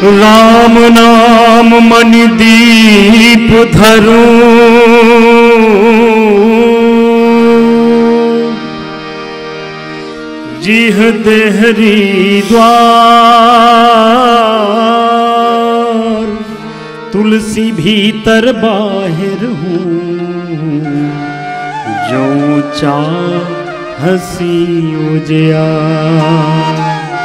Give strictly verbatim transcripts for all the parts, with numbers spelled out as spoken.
राम नाम मणि दीप धरूं, जिह देहरी द्वार, तुलसी भीतर बाहिर हूँ, जो चाह हसी उजियार।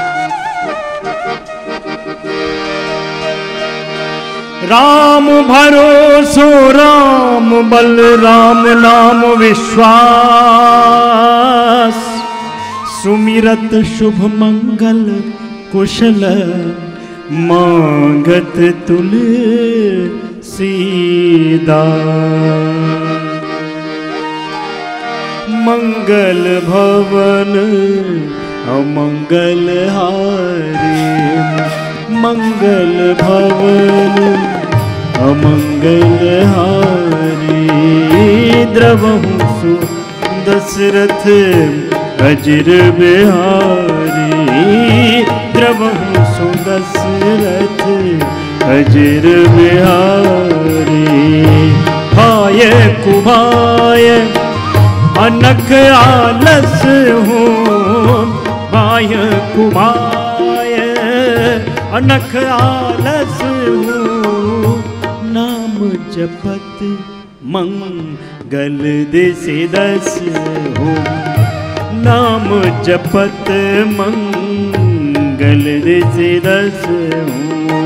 राम भरोसो राम बल, राम नाम विश्वास, सुमिरत शुभ मंगल कुशल, मांगत तुलसीदास। मंगल भवन अमंगल हारे, मंगल भवन अमंगल हारे, द्रवहु सु दशरथ अजर बिहारी, द्रवहु सु दशरथ अजर बिहारी। भाय कुभाय अनख आलस हूँ, भाय कुभाय अनख आलस हूँ, नाम जपत मंगल दिसि दस हूँ, नाम जपत मंगल दिसि दस हूँ।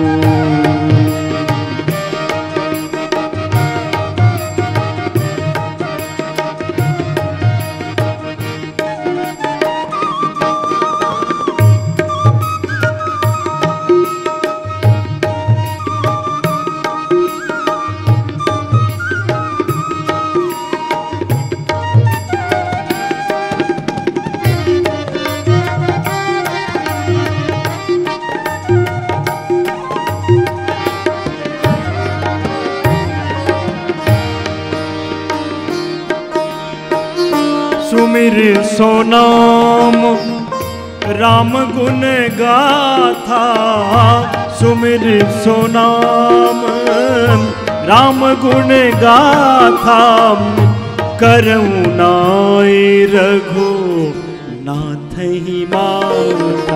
सुमिर सो नाम राम गुण गाथा, सुमिर सो नाम राम गुण गाथा, करुणाई रघु नाथ ही माथा,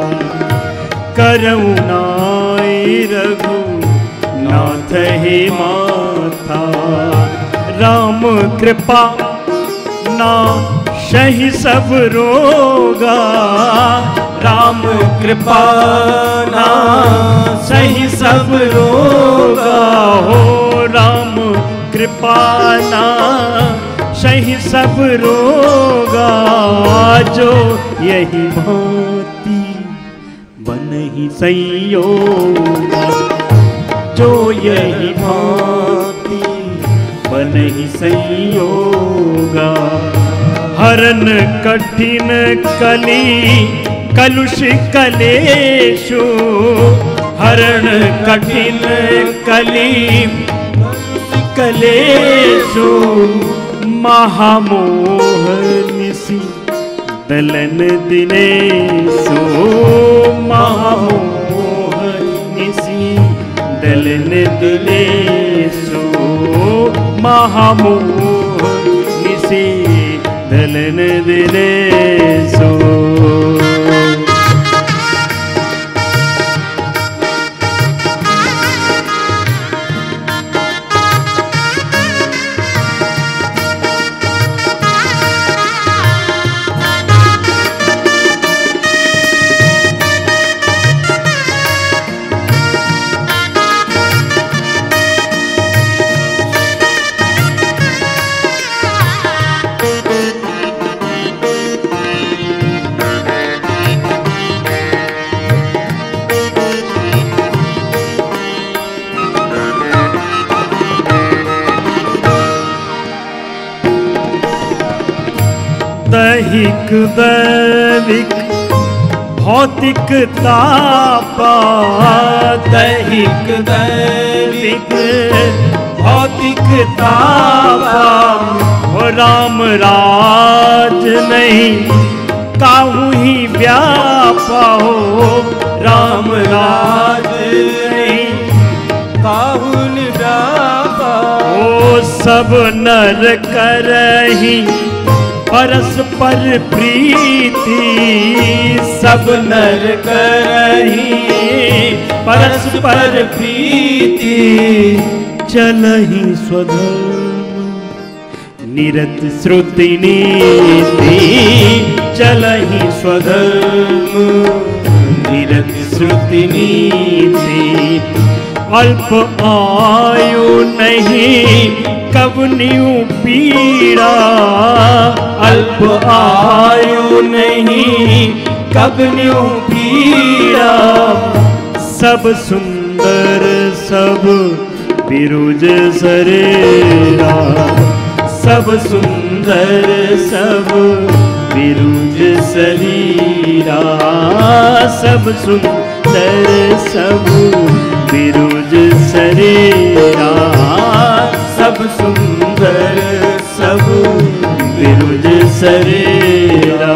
करुणाई रघु नाथ ही माथा। राम कृपा ना सही सब रोगा, राम कृपा ना सही सब रोगा, हो राम कृपा ना सही सब रोगा, जो यही भांति बनहि संयोगा, जो यही भांति बनहि संयोगा। हरन कठिन कली कलुष कलेशु, हरण कठिन कली कलेशु, महामोह निसि दलन दिनेशु, महामोह निसि दलन दिनेशु, महामोह निसि दलन दिनेशु। दैहिक दैविक भौतिक तापा, दैहिक दैविक भौतिक तापा, हो राम राज नहीं काहू ही व्यापा, हो राम राज नहीं गुण गावा। ओ सब नर करही परस्पर प्रीति, सब नर करही परस्पर प्रीति। चलहि स्वधर्म निरत श्रुति नीति, चलहि स्वधर्म निरत श्रुति नीति। अल्प आयु नहीं कवनियु पीड़ा, अल्प आयु नहीं कवनियु पीड़ा। सब सुंदर सब बिरुज शरीरा, सब सुंदर सब बिरुज शरीरा। सब सुंदर सब बिरुज शरीरा, सब सुंदर सब बिरुज शरीरा।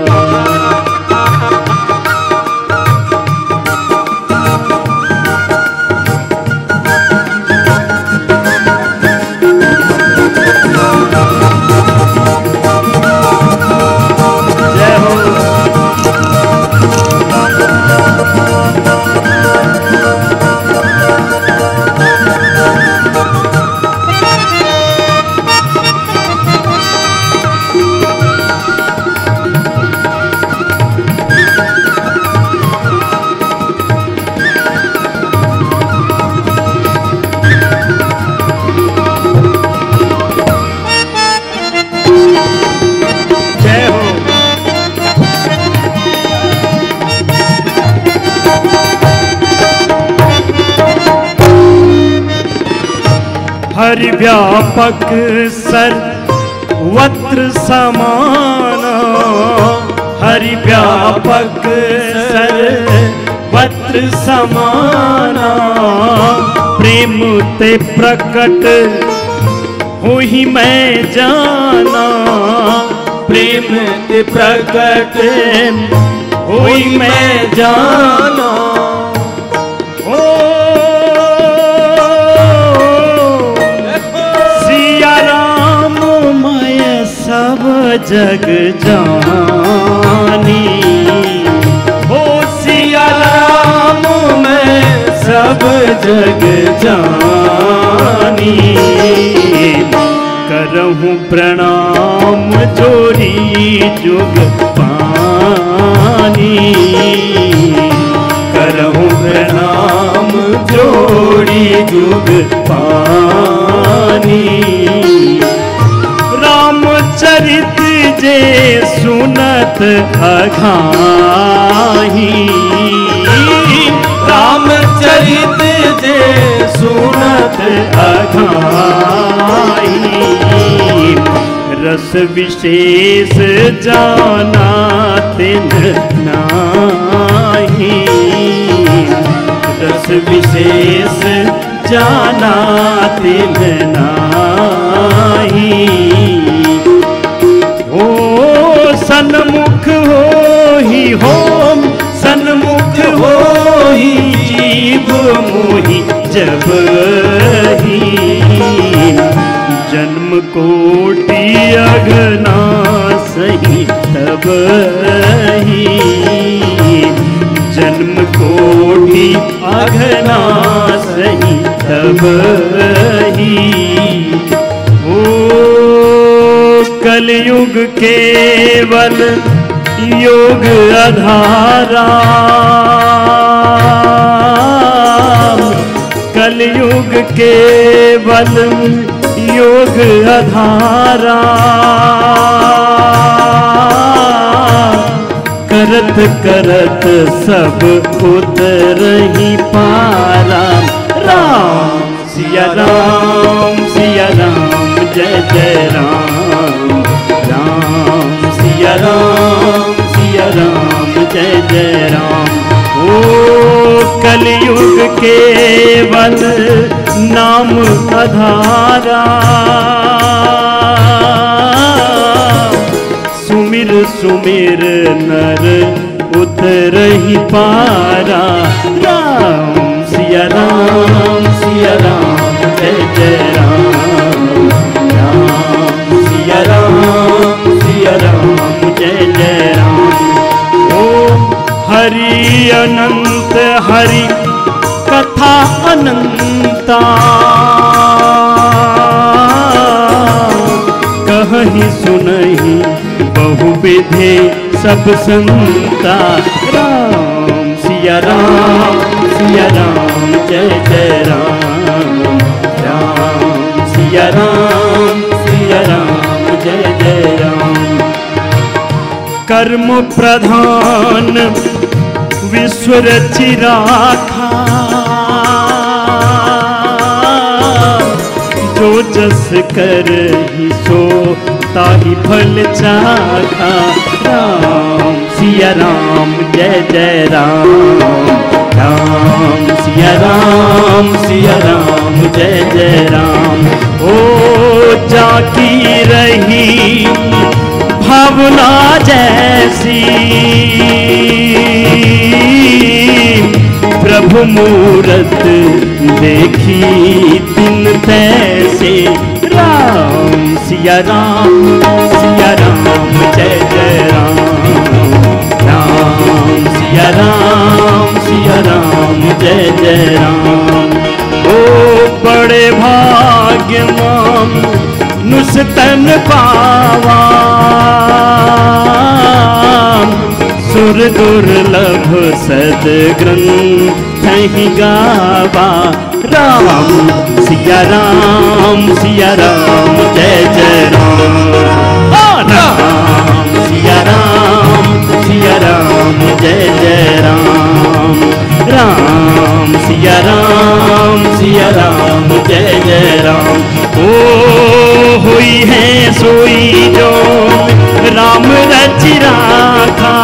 हरि व्यापक सर्वत्र समाना, हरि व्यापक सर्वत्र समाना। प्रेम ते प्रकट होहि मैं जाना, प्रेम ते प्रकट होहि मैं जाना। सब जग जानी, ओ सिया राम मैं सब जग जानी। करहूँ प्रणाम जोरी जुग पानी, करहूँ प्रणाम जोड़ी जुग पानी। रामचरित जे सुनत अघाही, रामचरित जे सुनत अघाही। रस विशेष जाना तिन नाही, रस विशेष जाना तिन नाही। ओ सन्मुख होहि होम, सन्मुख होहि जीव मोहि जब ही। जन्म कोटि अगना सही तब ही, जन्म कोटि अगना सही तब ही। ओ कलयुग केवल योग आधारा, कलयुग केवल योग आधारा। करत करत सब उतरहि पारा। राम सिया राम सिया राम जय जय राम, राम सिया राम सिया राम जय जय राम। ओ कलयुग केवल नाम आधारा, सुमिर सुमिर नर उतरहि पारा। राम सिया राम सिया राम नहीं बहुविधे सब संता। राम सिया राम सिया राम जय जय राम। राम सिया राम सिया राम जय जय राम। कर्म प्रधान विश्व रचि राखा, जो जस कर ही सो ताहि फल चाखा। राम सिया राम जय जय राम। राम सिया राम सिया राम जय जय राम। ओ जाकी रही भावना जैसी, प्रभु मूरत देखी तिन तैसे। राम सिया राम सिया राम जय जय राम। राम सिया राम सिया राम जय जय राम। ओ बड़े भाग्यवान नुसतन पावा, सुर दुर्लभ सदग्रंथ ही गावा। राम सिया राम सिया राम जय जय राम। राम सिया राम सिया राम जय जय राम। राम सिया राम सिया राम जय जय राम। ओ हुई है सोई जो राम रचि राखा,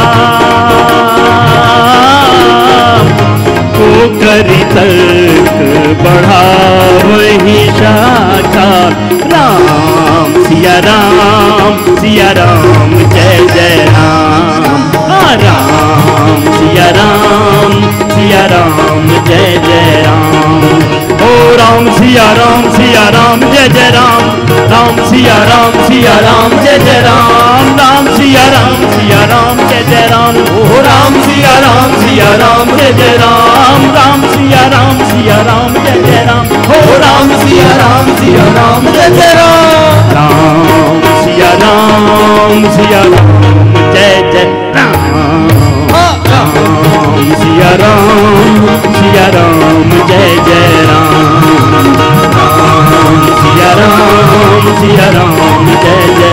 को करी तर्क बढ़ा वही शाखा। राम सिया राम सिया राम जय जय राम। राम सिया राम सिया राम जय जय राम। ओ राम सिया राम सिया राम जय जय राम। राम सिया राम सिया राम जय जय राम। राम सिया राम सिया राम जय जय राम। ओ राम सिया राम सिया राम जय जय राम। राम सिया राम सिया राम जय जय राम। ओ राम सिया राम सिया राम जय जय राम। राम सिया राम सिया राम जय जय राम। राम सिया राम सिया राम जय जय राम। राम सिया राम सिया राम जय जय